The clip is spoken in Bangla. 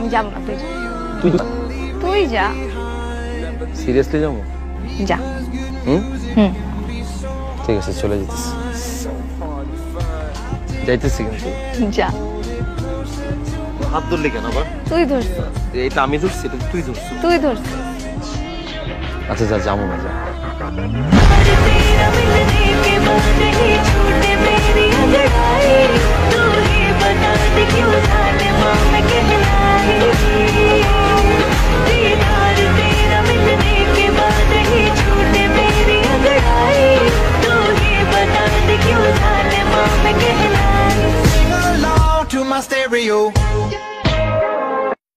আমি যাবো না, তুই যা। তুই তুই যা। সিরিয়াসলি যাবো? যা। হুম হুম। ঠিক আছে, চলে যেতেছি। যাইতেছি কিন্তু। যা। হাত ধরলি কেন আবার? তুই ধরছ। এটা আমি ধরছি, এটা তুই ধরছিস। তুই ধরছ। আচ্ছা যা, যাবো না, যা।